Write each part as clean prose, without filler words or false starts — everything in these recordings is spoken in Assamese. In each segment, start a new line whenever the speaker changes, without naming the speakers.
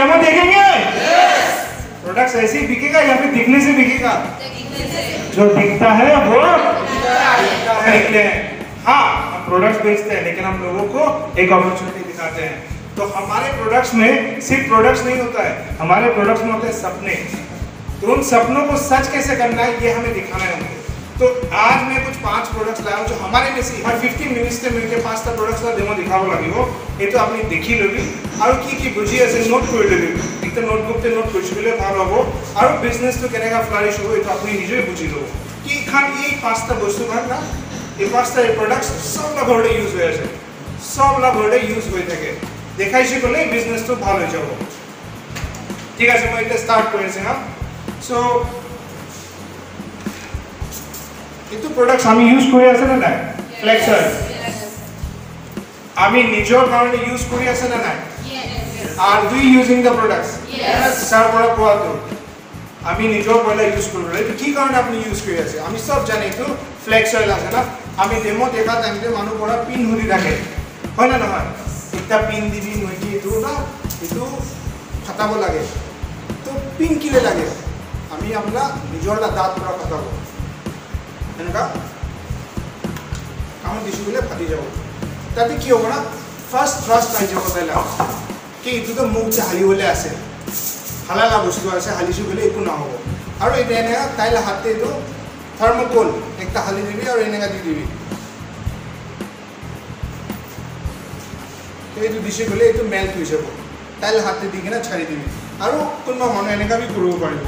डेमो देखेंगे? प्रोडक्ट्स ऐसे ही बिकेगा या फिर दिखने से बिकेगा? जो दिखता है वो देखते हैं। हाँ, हम प्रोडक्ट्स बेचते हैं लेकिन हम लोगों को एक अपॉर्चुनिटी दिखाते हैं। तो हमारे प्रोडक्ट्स में सिर्फ प्रोडक्ट्स नहीं होता है, हमारे प्रोडक्ट्स में होते हैं सपने। तो उन सपनों को सच कैसे करना है ये हमें दिखाना है उनको। तो आज मैं कुछ 5 प्रोडक्ट्स लाया हूँ जो हमारे में से हर 15 मिनिट्स से मिलकर 5टा प्रोडक्ट्स डेमो दिखाब লাগিব। ये तो आपने देखी लबी और की बुझी আছে নোট কৰি লবি। একটা নোটবুকতে নোট কৰি গলে ভাল হ'ব আৰু বিজনেসটো কেনেকা ফ্লাৰিশ হ'ব এটা আপুনি নিজে বুঝি লব। কি খান এই 5টা বস্তু খান না এই 5টা প্রোডাক্টস সব ঘৰতে ইউজ হৈ আছে, সব ঘৰতে ইউজ হৈ থাকে। দেখাইছি গলে বিজনেসটো ভাল হৈ যাব। ঠিক আছে, মই এটা স্টার্ট কৰিছো না। সো itu products আমি ইউজ কৰি আছে না নাই? ফ্লেক্সার আমি নিজৰ কাৰণে ইউজ কৰি আছে না নাই? Are we using the products? Yes. Sir বড় কোয়াটো আমি নিজৰ পয়লা ইউজ কৰো। এটো কি কাৰণে আপনি ইউজ কৰি আছে? আমি সব জানি তো ফ্লেক্সার আছে না। আমি ডেমো দেখা টাইমতে মানুহ বড় পিন হুদি রাখে, হয় না নহয়? একটা পিন দিবি নইকি এটো না এটো ফাটাব লাগে। তো পিন কিলে লাগে? আমি আমরা নিজৰটা দাঁত পৰা ফাটাব এনেকা কাম দিছো বলে ফাটি যাব। তাতে কি হ'ব না ফার্স্ট ট্রাস্ট আই যাব তাইলা কি এটো তো মুখ চে হালি হলে আছে, হালালা বস্তু আছে, হালিছো বলে একো না হ'ব। আৰু এটা এনেকা তাইলা হাতে এটো থার্মোকোল একটা হালি দিবি আর এনেকা দি দিবি। এইটো দিছে বলে এটো মেল্ট হৈ যাব। তাইলা হাতে দি কিনা ছাড়ি দিবি। আৰু কোনবা মানুহ এনেকা বি কৰিব পাৰিব।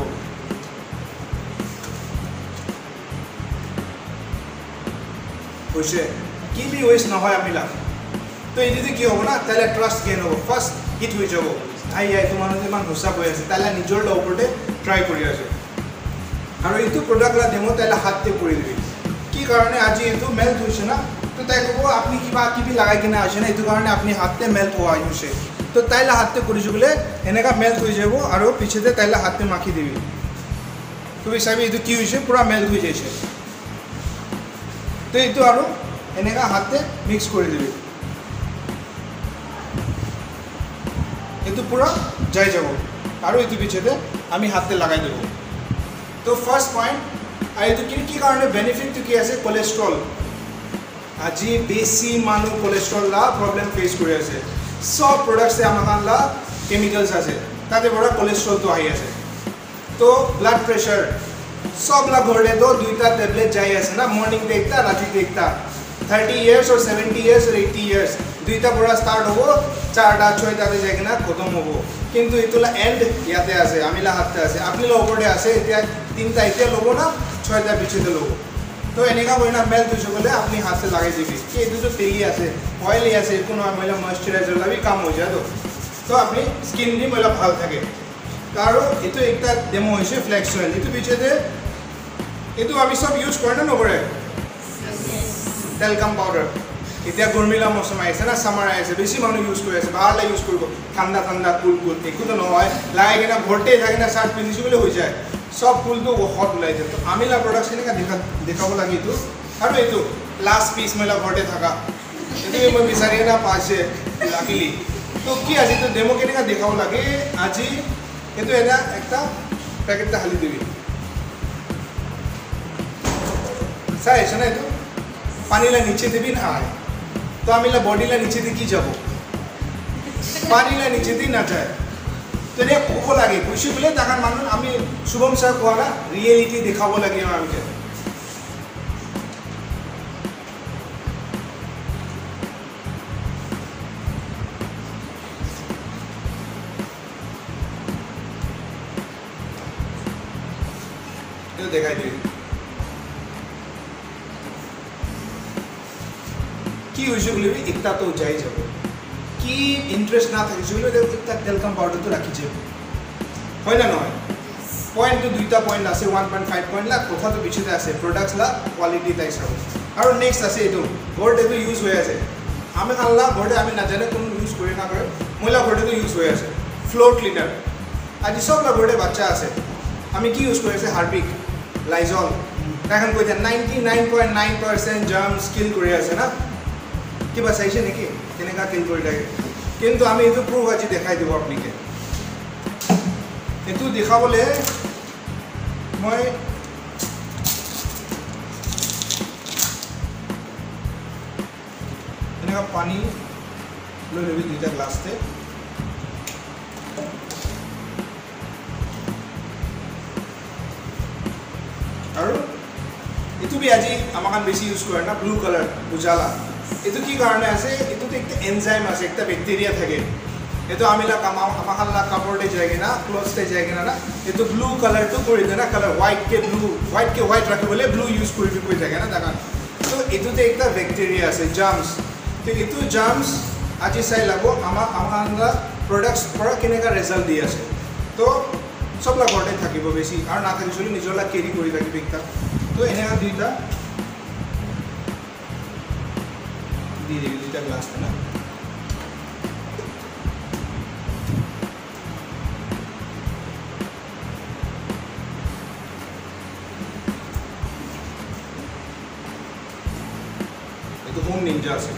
হৈছে কি বি ওয়েস্ট নহয় আমিলা। তো এই যদি কি হ'ব না তাইলে ট্রাস্ট গেইন হ'ব, ফার্স্ট হিট হৈ যাব। আই তোমার ইমান হোসা হৈ আছে তাইলে নিজৰ ওপৰতে ট্রাই কৰি আছে। আৰু এইটো প্ৰডাক্টলা ডেমো তাইলে হাতে কৰি দিবি। কি কাৰণে আজি এইটো মেল্ট হৈছে না, তো তাই ক'ব আপনি কিবা কিবি লাগাই কিনা আছে না এইটো কাৰণে আপনি হাতে মেল্ট হোৱা হৈছে। তো তাইলে হাতে কৰিছো বলে এনেকা মেল্ট হৈ যাব আৰু পিছতে তাইলে হাতে মাখি দিবি। তুমি চাবি এইটো কি হৈছে পুৰা মেল্ট হৈ যাইছে। তো এইটো আৰু এনেকা হাতে মিক্স কৰি দিবি, এইটো পুৰা যাই যাব আৰু এইটো পিছতে আমি হাতে লাগাই দেব। তো ফার্স্ট পয়েন্ট আর এইটো কি কারণে বেনিফিট কি আছে? কোলেস্ট্রল। আজি বেশি মানুষ কোলেস্ট্রল লা প্রবলেম ফেস করে আছে। সব প্রোডাক্টসে আমার লা কেমিক্যালস আছে, তাতে বড় কোলেস্ট্রল তো আই আছে। তো ব্লাড প্রেশার सबला घोड़े तो 2टा टैबलेट जाई আছে না, মর্নিং দেখতা রাতে দেখতা। 30 ইয়ার্স और 70 ইয়ার্স और 80 ইয়ার্স 2টা পড়া স্টার্ট হবো, 4টা 6টা তে যাই কিনা খতম হবো। কিন্তু এতলা এন্ড ইয়াতে আছে, আমিলা হাতে আছে, আপনিলা ওপরে আছে। এতিয়া 3টা এতিয়া লব না 6টা পিছতে লব। তো এনেকা হয় না মেল্ট হইছে বলে আপনি হাতে লাগাই দিবি। কি এই দুটো তেলি আছে, অয়েলি আছে, কোনো ময়লা ময়েশ্চারাইজার লাগি কাম হয়ে যায়। তো আপনি স্কিন দি ময়লা ভাল থাকে। কারণ এটো একটা ডেমো হইছে ফ্লেক্স অয়েল। এটো পিছতে এটো আমি সব ইউজ করে না নকরে টেলকাম পাউডার। এতিয়া গরমিলা মৌসুম আইছে না, সামার আইছে, বেশি মানুষ ইউজ করে আছে। ভালো ইউজ করব, ঠান্ডা ঠান্ডা কুল কুল একটু তো নহয়, লাগাই কিনা ভর্তি থাকে না, শার্ট পিন্ধিছো বলে হয়ে যায় সব ফুল তো হট ওলাই যায়। তো আমিলা প্রোডাক্টস এনেকা দেখাব লাগে এইটো। আৰু এইটো লাস্ট পিস মেলা ঘৰতে থাকা এইটো মই বিচাৰি না পাইছে লাকিলি। তো কি আজি তো ডেমো কেনেকা দেখাব লাগে আজি এইটো এটা একটা প্যাকেটটা হালি দিবি। চাই আছে না, এইটো পানীলা নিচে দিবি না আয়। তো আমিলা বডিলা নিচে দিয়ে কি যাব, পানীলা নিচে দিয়ে না যায়। তো এনে ক'ব লাগে কৈছো বোলে তাকার মানুষ আমি শুভম স্যার কোৱা না রিয়েলিটি দেখাব লাগে আমাকে। দেখাই দিবি কি হয়েছে বলে একটা তো যাই যাব। কি ইন্টারেস্ট না থাকিছে বলে একটা টেলকাম পাউডার তো রাখিছে, হয় না নয়? পয়েন্ট তো 2টা পয়েন্ট আছে, 1.5 পয়েন্ট লা কথা তো পিছতে আছে। প্রোডাক্টস লা কোয়ালিটি তাই চাও। আর নেক্সট আছে এইটো ঘৰতে তো ইউজ হয়ে আছে। আমি খালা ঘৰতে আমি না জানে কোন ইউজ করে না করে, মহিলা ঘৰতে তো ইউজ হয়ে আছে ফ্লোর ক্লিনার। আজি সব ঘৰতে বাচ্চা আছে, আমি কি ইউজ করে আছে? Harpic, Lysol. এখন কৈ 99.9% জার্মস কিল করে আছে না। কিবা চাইছে নেকি কেনেকা কিল কৰি থাকে? কিন্তু আমি এইটো প্রুফ আজি দেখাই দিব আপনাকে। এইটো দেখাবলৈ মই এনেকুৱা পানী লৈ ল'বি 2টা গ্লাছতে আৰু এইটো বি আজি আমাক বেছি ইউজ কৰে না ব্লু কালাৰ উজালা এইটো কি কাৰণে আছে এইটোতে একটা এনজাইম আছে একটা ব্যাকটেরিয়া থাকে এইটো আমিলা আমাখালা কাপড়তে যায়গে না ক্লথতে যায়গে না এইটো ব্লু কালাৰটো কৰি দে না কালাৰ হোয়াইট কে হোয়াইট ৰাখিবলৈ ব্লু ইউজ কৰি থাকে না দাকা তো এইটোতে একটা ব্যাকটেরিয়া আছে জার্মস তো এইটো জার্মস আজি চাই লাগো আমাখালা প্ৰডাক্টস পৰা কেনেকা ৰিজাল্ট দি আছে তো সবলা ঘৰতে থাকিব বেছি আৰু না থাকিলে নিজৰলা কেৰি কৰি থাকিব একটা তো এনেকা 2টা দি দিবি 2টা গ্লাছ না itu home ninja আছে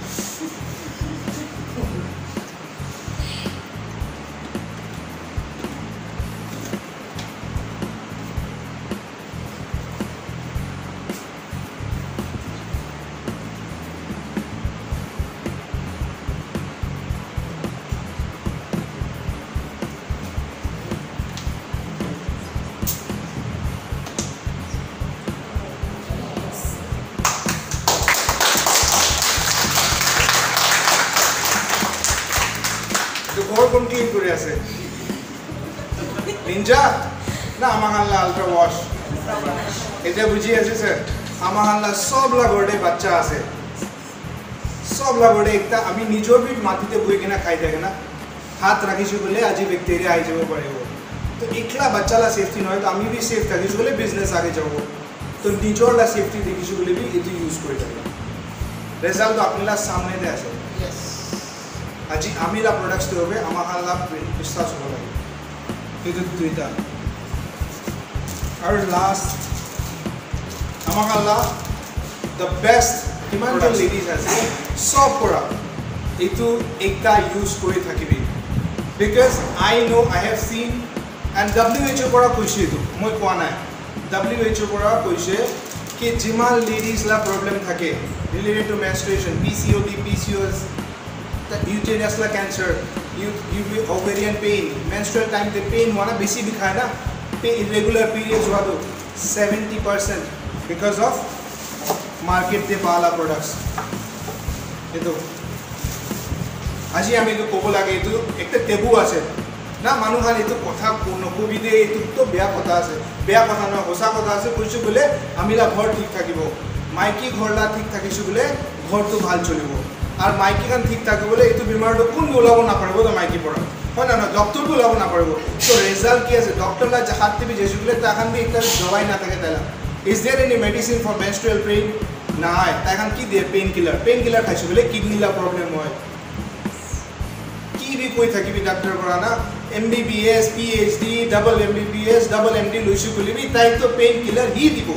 और कौन क्लीन करे আছে নিনজা না আমাহাল্লা আলট্রা ওয়াশ এটা বুঝি আছে স্যার আমাহাল্লা সবলা গড়ে বাচ্চা আছে সবলা গড়ে একটা আমি নিজর বিট মাটিতে বই কিনা খাই থাকে না হাত রাখিছো বলে আজি ব্যাকটেরিয়া আই যাব পারিব তো একলা বাচ্চালা সেফটি নয় তো আমি বি সেফ থাকিছো বলে বিজনেস আগে যাব তো নিজরলা সেফটি দেখিছো বলে বি এটি ইউজ করে থাকে রেজাল্ট তো আপনারা সামনে দে আছে यस আজি আমিলা প্রোডাক্টস তে হবে আমাহাল্লা বিশ্বাস হব লাগে এইটো 2টা আর লাস্ট আমাহাল্লা দ্য বেস্ট কিমান যে লেডিজ আছে সব পৰা এইটো একটা ইউজ কৰি থাকিবি because I know I have seen and WHO পৰা কৈছে এইটো মই কোৱা নাই WHO পৰা কৈছে কি যিমান লেডিজ লা প্ৰবলেম থাকে related to menstruation PCOD PCOS uterus la cancer ovarian pain menstrual time the pain wana besi dikhaya na irregular periods hua to 70% because of market te pala products eto aji ami to kobo lage eto ekta taboo ase na manuhan eto kotha nokobi de eto to beya kotha ase beya kotha na hosa kotha ase koisu bole amila ghor thik thakibo maiki ghorla thik thakisu bole ghor to bhal cholibo আর মাইকি খান ঠিক থাকে বলে এইটো বিমাৰটো কোন ওলাব না পারবো তো মাইকি পৰা হয় না ডক্টর কো ওলাব না পারবো তো রেজাল্ট কি আছে ডক্টর লা হাতে বি যেগুলে তাখান বি একটা দবাই না থাকে তাইলা is there any medicine for menstrual pain না হয় তাখান কি দিয়ে পেইন কিলার খাইছো বলে কিডনি লা প্রবলেম হয় কি বি কই থাকিবি ডক্টর পৰা না MBBS PhD double MBBS double MD লইছো বলি বি তাই তো পেইন কিলার হি দিব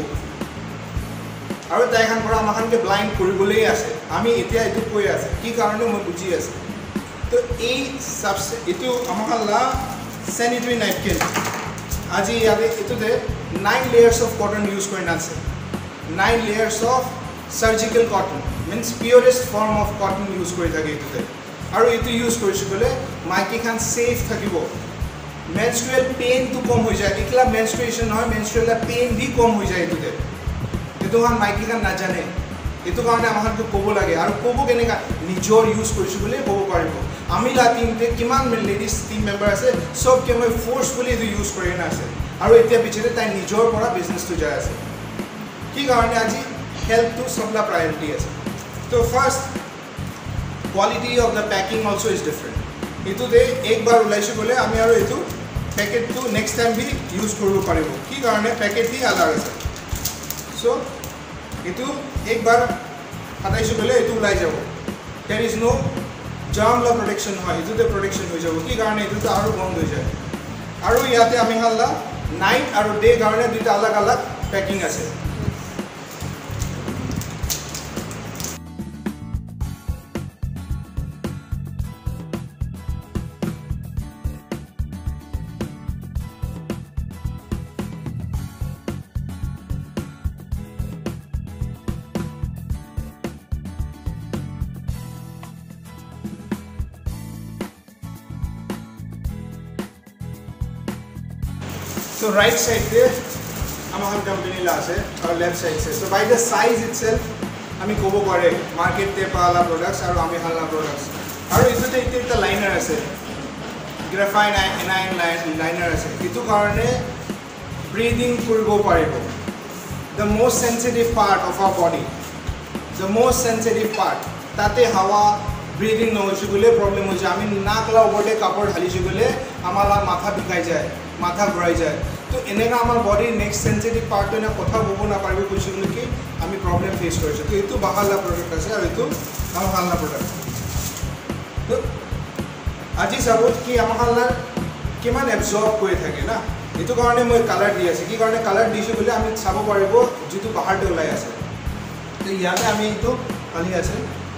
আৰু তাইখান পৰা আমাখানকে ব্লাইন্ড কৰিবলৈ আছে আমি এতিয়া এটো কৈ আছে কি কাৰণে মই বুজি আছে তো এই সাবসে এটো আমাখানলা স্যানিটারি ন্যাপকিন আজি ইয়াতে এটোতে 9 লেয়ার্স অফ কটন ইউজ কৰি আছে 9 layers of surgical cotton means purest form of cotton use কৰি থাকে এটোতে আৰু এটো ইউজ কৰিছো বলে মাইকি খান সেফ থাকিব মেনস্ট্ৰুয়েল পেইন তো কম হৈ যায় একলা মেনস্ট্ৰুয়েশন হয় মেনস্ট্ৰুয়েল পেইন ভি কম হৈ যায় এটোতে এটো মান মাইকি খান না জানে এটো কাৰণে আমাক ক'ব লাগে আৰু ক'ব কেনেকা নিজৰ ইউজ কৰিছো বলে ক'ব পাৰিব আমি লা টিমতে কিমান লেডিজ টিম মেম্বাৰ আছে সব কে মই ফোর্সফুলি এটো ইউজ কৰি না আছে আৰু এতিয়া পিছতে তাই নিজৰ পৰা বিজনেস তো যায় আছে কি কাৰণে আজি হেল্থ টু সবলা প্ৰায়োৰিটি আছে তো first quality of the packing also is different এটো দে একবাৰ উলাইছো বলে আমি আৰু এটো packet to next time be use কৰিব পাৰিব কি কাৰণে প্যাকেট দি আলাদা আছে সো এটো একবাৰ হাতাইছো বলে এটো উলাই যাব देयर इज नो জার্ম লা প্রোটেকশন হয় এটোতে প্রোটেকশন হৈ যাব কি কাৰণে এটো আৰু বন্ধ হৈ যায় আৰু ইয়াতে আমি হাল্লা নাইট আৰু ডে কাৰণে দুটা আলাদা আলাদা প্যাকিং আছে So right side पे हमारे कंपनी ला से और लेफ्ट साइड से. So by the size itself हमें कोबो करे मार्केट ते पाला प्रोडक्ट्स और हमें हालना प्रोडक्ट्स. और इतने इतने लाइनर ऐसे ग्राफाइट एनाइन लाइनर ऐसे. इतु कारणे breathing करबो पारेबो. The most sensitive part of our body. The most sensitive part. ताते हवा breathing न होशी गुले problem हो जाए. आमी नाक ला ऊपर कापड़ हाली शी गुले हमारा माथा बिकाई जाए, माथा घुराई जाए. तो इन्हें का हमारा body next sensitive part तो ना कोथा बोबो ना पारेबो कुछ गुले की आमी problem face करे. तो इतु बाहर ला product ऐसे और इतु हम हाल ला product. तो আজি साबुत की हम हाल ला किमान absorb कोई था के ना. इतु कारणे मैं कलर दिया से कि कारणे कलर दिशे बोले आमी साबो पारेबो जितु बाहर ते ओलाई आसे. तो याते आमी इतु खाली आसे.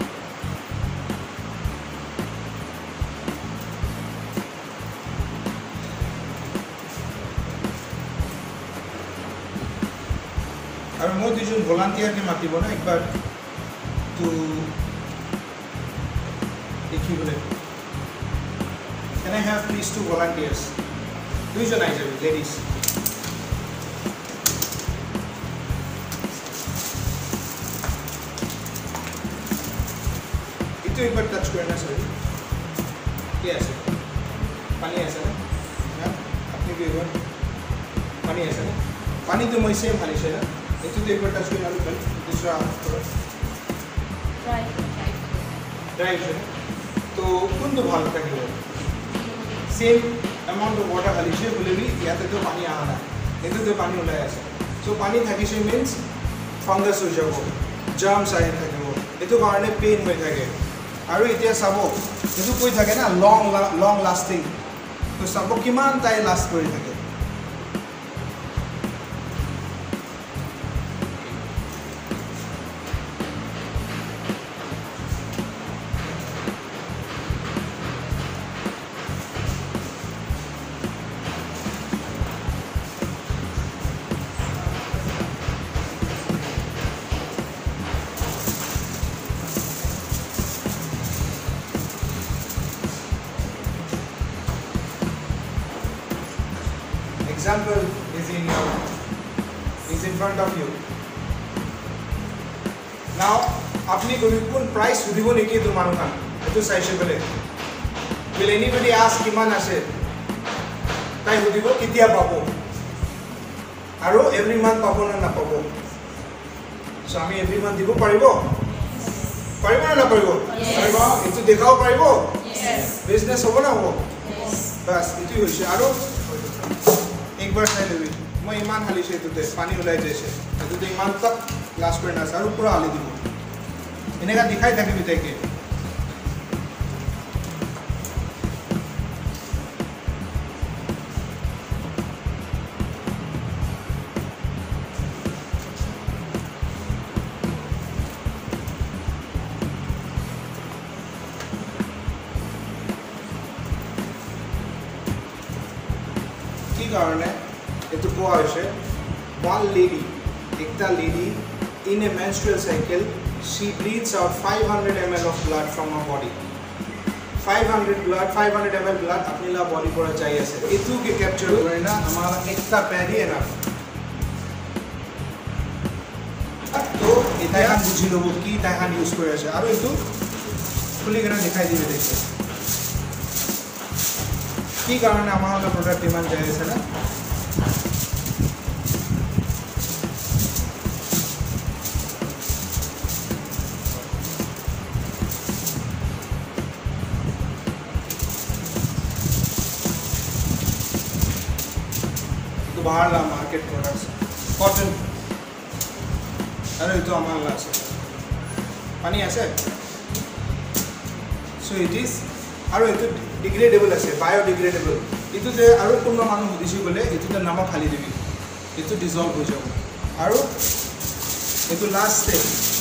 और मैं दुजन वॉलंटियर के मातिबो ना एक बार तो देखी बोले. Can I have please 2 volunteers? दुजन आई जाबे लेडीज. इतो एक बार टच करना सर. क्या है सर? पानी ऐसा ना? ना? अपने भी एक बार पानी ऐसा ना? पानी तो मैं सेम खाली से ना. इतो तो एक बार टच करना लोग दूसरा ड्राई है. तो कौन तो भाग का है? सेम अमाउंट ऑफ वाटर खाली से बोले भी या तो पानी आ रहा है. इतो तो पानी उलाया ऐसा. So पानी थाकी से means fungus हो जाओ, germs आए थाके वो. इतो कारणे pain में थाके. और इतिया सबो इतो कोई थाके ना long lasting. तो सबो किमान ताई last कोई थाके. Example is in front of you. Now, अपनी कोई कौन price उदिबो नेकी तो मानो का. तो साइशे बोले. Will anybody ask किमान आसे? ताई उदिबो कितिया पापो. आरो every month पापो ना पापो. So आमी every month दिबो पारिबो. पारिबो ना पारिबो. पारिबो. इतो देखाओ पारिबो. Yes. Business होबो ना हो. बस इतो होइसे आरो एक बार नहीं लेवी. मैं ईमान हाली से तो दे पानी उलाई जैसे. तो दे ईमान तक लास्ट पर ना सारू पूरा हाली दिबो. इन्हें का दिखाई था कि बिते के. कारणे इतो को आशे one lady Ekta lady in a menstrual cycle she breathes out 500 ml of blood from her body. 500 ml blood अपनी ला बॉडी पर चाहिए से. इतु के कैप्चर करे ना हमारा एकता पैरी है ना. तो इतना हम बुझी लोगों की इतना यूज करे से. और इतु खुली करना दिखाई दी देखिए. की कारण हमारा प्रोडक्ट डिमांड जाए से ना. तो बाहर ला मार्केट प्रोडक्ट्स कॉटन. अरे तो हमारा ला से पानी ऐसे. So it is और इतो डिग्रेडेबल আছে बायोडिग्रेडेबल. इतो जे আৰু কোন মানুহ দিছি বলে ইটোতে নামক খালি দিবি. इतो डिसॉल्व हो যাব. আৰু इतो लास्ट स्टेप.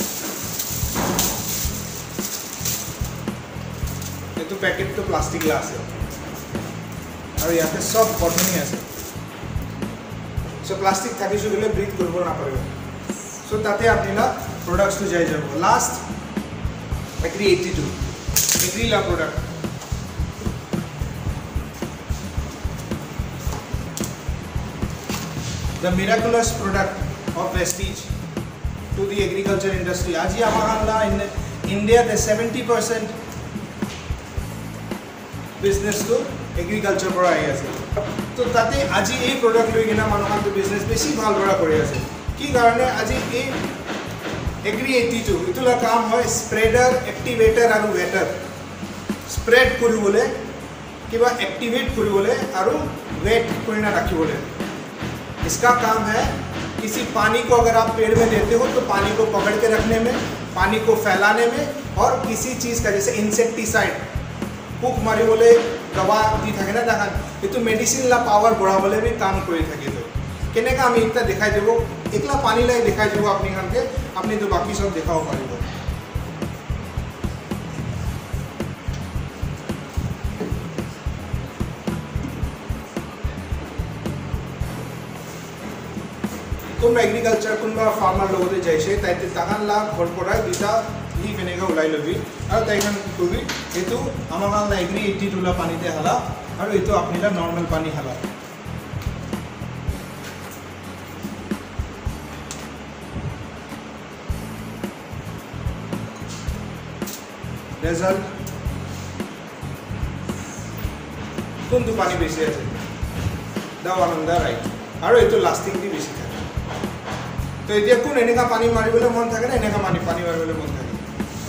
इतो पैकेट तो प्लास्टिक ला আছে. আৰু ইয়াতে সব কটনই আছে. সো প্লাস্টিক থাকিছো বলে ব্রিথ করব না পারবে. সো তাতে আপনিলা প্রোডাক্টস তো যাই যাব. লাস্ট এগ্রি 82 এগ্রি লা product. the miraculous product of Prestige to the agriculture industry. Aji amara in India the 70% business to agriculture pora ahi ase. To tate aji ei product loi kina manuhan to business beshi bhal bora kori ase. Ki karone aji ei Agri 82 itula kaam hoy spreader, activator aru wetter. Spread koribole kiba activate koribole aru wet korina rakhibole. इसका काम है किसी पानी को अगर आप पेड़ में देते हो तो पानी को पकड़ के रखने में, पानी को फैलाने में, और किसी चीज़ का जैसे इंसेक्टिसाइड পোক মাৰিবলৈ দবা দি থাকে না দেখান এইটো মেডিসিন লা পাৱাৰ বঢ়াবলৈ भी काम কৰি থাকে তো কেনেকা আমি এটা দেখাই দেব একলা পানী লাই দেখাই দেব আপনি খানকে আপনি তো বাকি সব দেখাও পাৰিব কোন এগ্রিকালচার কোন ফার্মার লগতে যাইছে তাইতে তাহান লা ঘর পৰাই দুটা লিভ এনেকা ওলাই লবি আৰু তাইখান কবি এটো আমাৰ কাৰনে এগ্রি 82 লা পানীতে হালা আৰু এটো আপনিলা নরমাল পানী হালা রেজাল্ট কোনটো পানী বেশি আছে দাও আনন্দ রাইট আৰু এটো লাস্টিং দি বেশি तो এতিয়া কোন এনেকা পানী মাৰিবলৈ মন থাকে না এনেকা পানী মাৰিবলৈ মন থাকে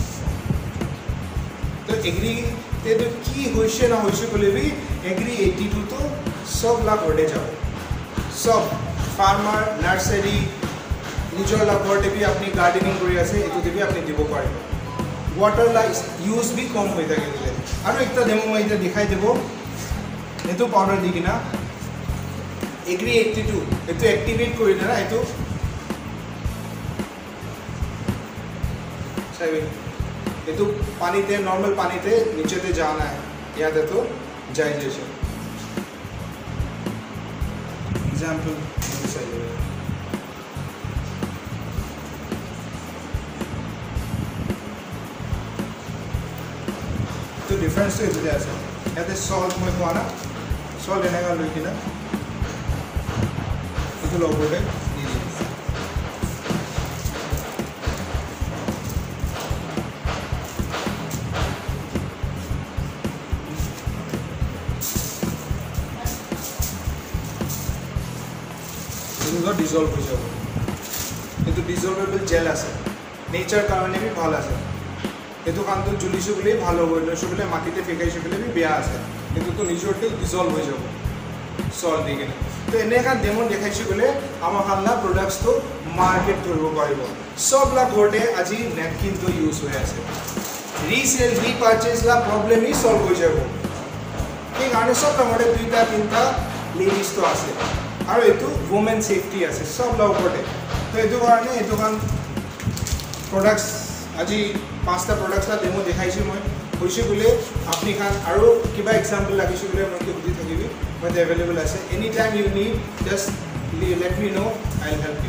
তো এগ্রি তে তো কি হইছে না হইছে বলেবি এগ্রি 82 তো সব লাভ হতে যাব সব ফার্মার নার্সারি নিজৰ লাভতে भी আপনি গার্ডেনিং কৰি আছে এটো দিবি আপনি দিব পাৰিব ওয়াটার লাইস ইউজ भी কম হৈ থাকে দিলে আৰু একটা ডেমো মই এটা দেখাই দেব এটো পাউডার দি কিনা এগ্রি 82 এটো অ্যাক্টিভেট কৰিলে না এটো ये तो पानी थे नॉर्मल पानी थे नीचे ते जाना है याद है तो जाए जैसे एग्जाम्पल तो डिफरेंस तो इतना ऐसा याद है सॉल्ट में तो आना सॉल्ट लेने का लोग ना तो लोग बोले ডিজলভ হৈ যাব কিন্তু ডিজলভেবল জেল আছে নেচার কারণে भी ভাল আছে এটো কানটো জুলিছো বলে ভালো হৈ লৈছো বলে মাটিতে ফেকাইছো বলে भी বেয়া আছে কিন্তু তো নিজৰতে ডিজলভ হৈ যাব সল্ট দি কিনে তো এনেকা ডেমো দেখাইছো বলে আমাৰ হাল্লা প্ৰডাক্টস তো মার্কেট কৰিব পাৰিব সবলা ঘৰতে আজি নেপকিন তো ইউজ হৈ আছে রিসেল রিপারচেজ লা প্রবলেম ই সলভ হৈ যাব কি কাৰণে সব আমাৰে দুইটা তিনটা লেডিস তো আছে আৰু এটো ওমেন সেফটি আছে সব লগতে তো এটো কাৰণে এটো কান প্ৰডাক্টস আজি পাঁচটা প্ৰডাক্টস লা ডেমো দেখাইছো মই কৈছো বলে আপনি খান আৰু কিবা এক্সাম্পল লাগিছো বলে মই কি বুদ্ধি থাকিবি বাট अवेलेबल আছে any time you need just let me know I will help